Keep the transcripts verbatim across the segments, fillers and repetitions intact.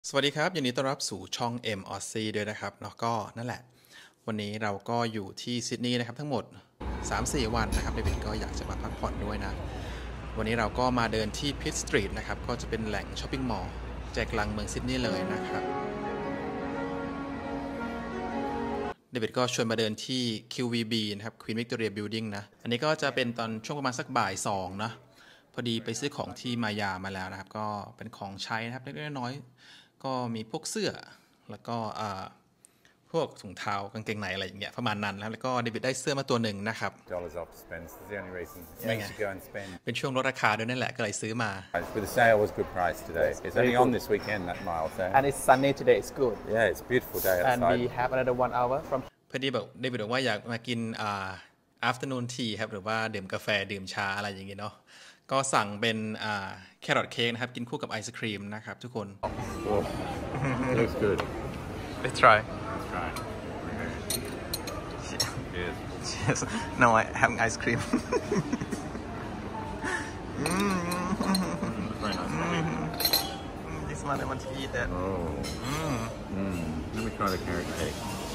สวัสดีครับยินดีต้อนรับสู่ช่อง M Aussie ด้วยนะครับเนาะก็นั่นแหละวันนี้เราก็อยู่ที่ซิดนีย์นะครับทั้งหมด สามถึงสี่ วันนะครับเดวิดก็อยากจะมาพักผ่อนด้วยนะวันนี้เราก็มาเดินที่พิทสตรีทนะครับก็จะเป็นแหล่งช้อปปิ้งมอลล์ใจกลางเมืองซิดนีย์เลยนะครับเดวิดก็ชวนมาเดินที่ คิว วี บี นะครับ Queen Victoria Building นะอันนี้ก็จะเป็นตอนช่วงประมาณสักบ่ายสองนะพอดีไปซื้อของที่มายามาแล้วนะครับก็เป็นของใช้นะครับเล็กๆน้อยๆก็มีพวกเสื้อแล้วก็พวกถุงเท้ากางเกงในอะไรอย่างเงี้ยประมาณนั้นแล้วแล้วก็เดวิดได้เสื้อมาตัวหนึ่งนะครับ dollars off spend. That's the only reason makes you go and spend. เป็นช่วงลดราคาด้วยนั่นแหละก็เลยซื้อมา With the sale was good price today. It's only on this weekend that mile sale. And it's sunny today. It's good. Yeah, it's a beautiful day And outside. we have another one hour from. พอดีแบบเดวิดบอกว่าอยากมากินอ่า afternoon tea ครับหรือว่าดื่มกาแฟดื่มชาอะไรอย่างเงี้ยเนาะก็สั่งเป็นอ่าแครอทเค้กนะครับกินคู่กับไอศครีมนะครับทุกคน Oh, it looks good. Let's try Let's try. Cheers. Yes no I have ice cream Very nice. This one I want to eat that Oh. Mm. Let me try the carrot cake.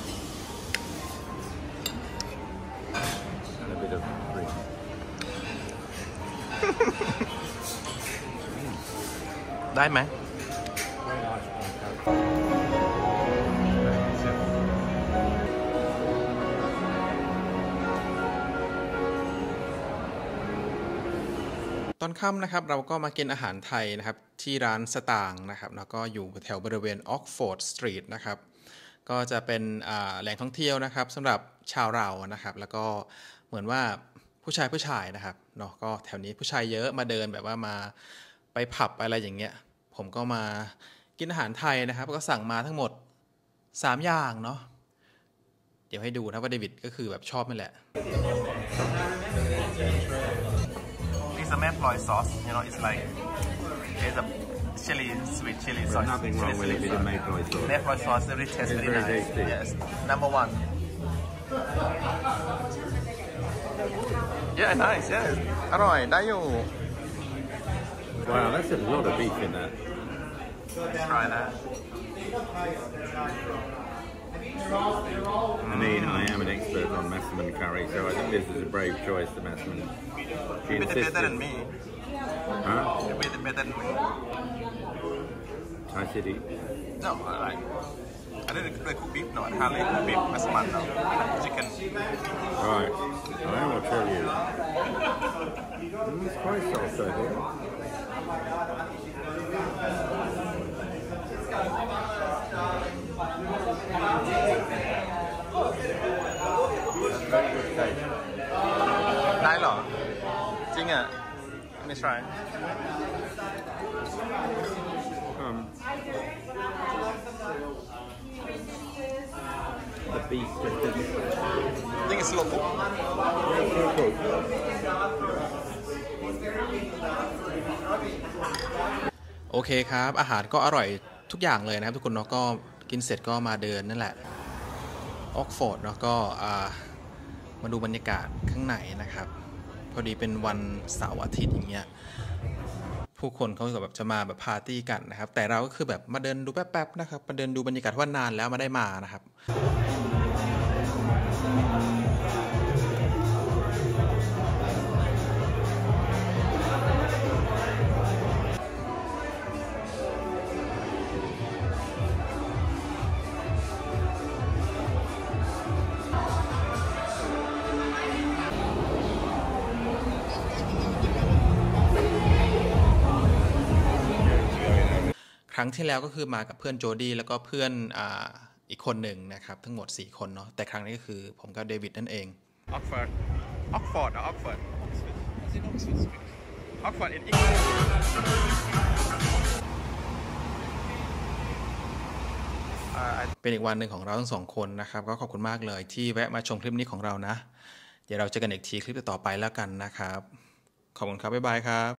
And a bit of cream. ได้ไหม Very nice on carrot. ตอนค่ำนะครับเราก็มากินอาหารไทยนะครับที่ร้านสตางค์นะครับแล้วก็อยู่แถวบริเวณออกฟอร์ดสตรีทนะครับก็จะเป็นแหล่งท่องเที่ยวนะครับสำหรับชาวเรานะครับแล้วก็เหมือนว่าผู้ชายผู้ชายนะครับเนาะก็แถวนี้ผู้ชายเยอะมาเดินแบบว่ามาไปผับอะไรอย่างเงี้ยผมก็มากินอาหารไทยนะครับก็สั่งมาทั้งหมดสามอย่างเนาะเดี๋ยวให้ดูนะว่าเดวิดก็คือแบบชอบนั่นแหละIt's a Mayploy sauce, you know. It's like it's a chili, sweet chili There's sauce. nothing wrong with it with the Mayploy sauce. Mayploy sauce, really tastes It's very very nice. tasty. Yes, number one. Yeah, nice. Yes, อร่อยได้อยู่ Wow, that's a lot of beef in that. Let's try that. I mean, I am an expert on Massaman curry, so I think this is a brave choice, the Massaman. She A bit better insisted. than me. Huh? A bit better than me. Thai city. No, I like. I didn't cook beef. No, I hardly cook beef. Massaman, no. Chicken. Right, I will tell you. Mm, it's quite soft, I think. Very good taste. ได้เหรอจริงอ่ะ Let me try. Um, the beef just didn't. I think it's slow cook. Yeah, so good. โอเคครับอาหารก็อร่อยทุกอย่างเลยนะครับทุกคนเนาะก็กินเสร็จก็มาเดินนั่นแหละออกฟอร์ดเนาะก็มาดูบรรยากาศข้างในนะครับพอดีเป็นวันเสาร์อาทิตย์อย่างเงี้ยผู้คนเขาแบบจะมาแบบปาร์ตี้กันนะครับแต่เราก็คือแบบมาเดินดูแป๊บๆนะครับมาเดินดูบรรยากาศว่านานแล้วมาได้มานะครับครั้งที่แล้วก็คือมากับเพื่อนโจดี้แล้วก็เพื่อน อ, อีกคนหนึ่งนะครับทั้งหมดสี่คนเนาะแต่ครั้งนี้ก็คือผมกับเดวิดนั่นเองออกฟอร์ดออกฟอร์ดออกฟอร์ดออกฟอร์ดอินอิงเป็นอีกวันหนึ่งของเราทั้งสองคนนะครับก็ขอบคุณมากเลยที่แวะมาชมคลิปนี้ของเรานะเดี๋ยวเราเจอกันอีกทีคลิปต่อไปแล้วกันนะครับขอบคุณครับบ๊ายบายครับ